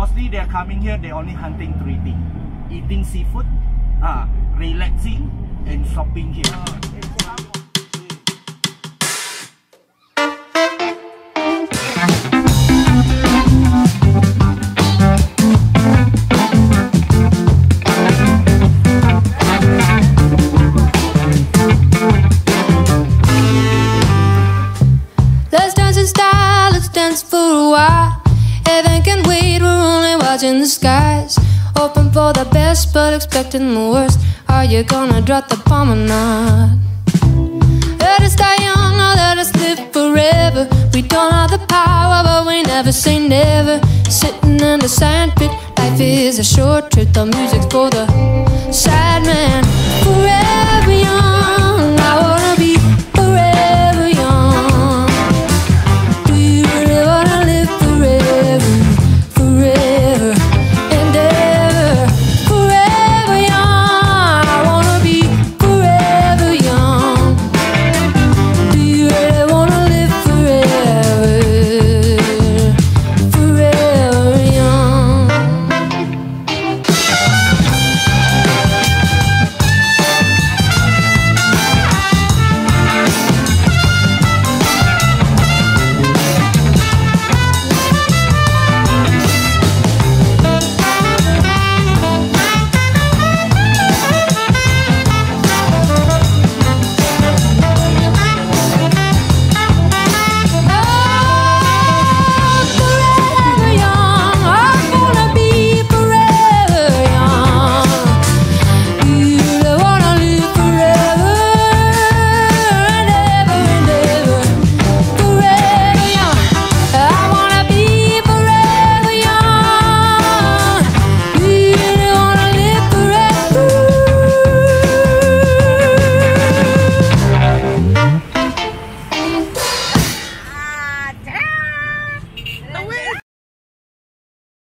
Mostly they're coming here, they're only hunting 3 things. Eating seafood, relaxing, and shopping here. Let's dance in style, let's dance for a while. Heaven can wait, we're only watching the skies. Hoping for the best, but expecting the worst. Are you gonna drop the bomb or not? Let us die young, or let us live forever. We don't have the power, but we never say never. Sitting in the sandpit, life is a short trip. The music's for the sad man.